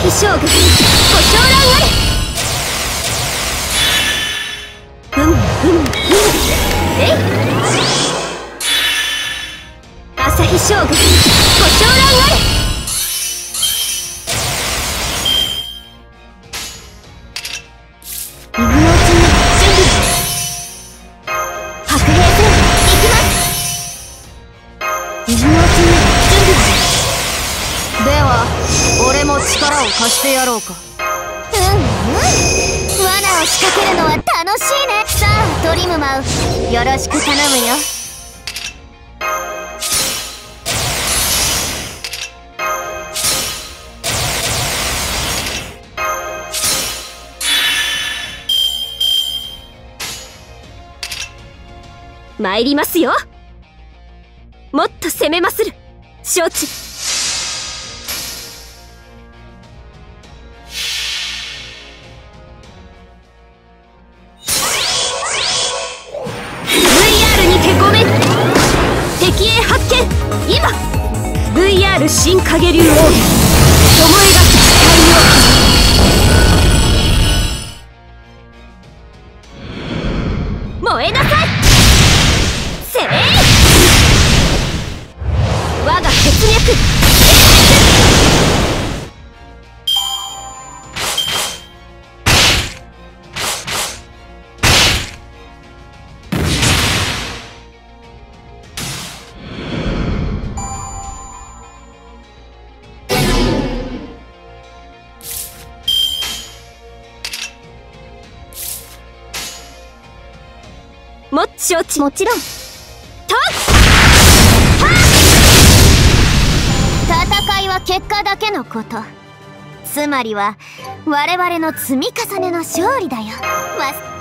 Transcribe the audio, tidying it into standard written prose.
日将軍ご昇覧あれ。えい。朝日将軍ご昇覧あれ。今のうちに準備。白兵戦行きます。今のうちに準備。では俺も力を貸してやろうか。罠を仕掛けるのは楽しいね。さあトリムマウ、よろしく頼むよ。参りますよ。もっと攻めまする。承知。VR にてごめん。敵へ発見。今 VR 新影竜王巴燃えが期待を燃えなさい。せい。我が血脈も承知。もちろん。とっ戦いは結果だけのこと。つまりは我々の積み重ねの勝利だよ。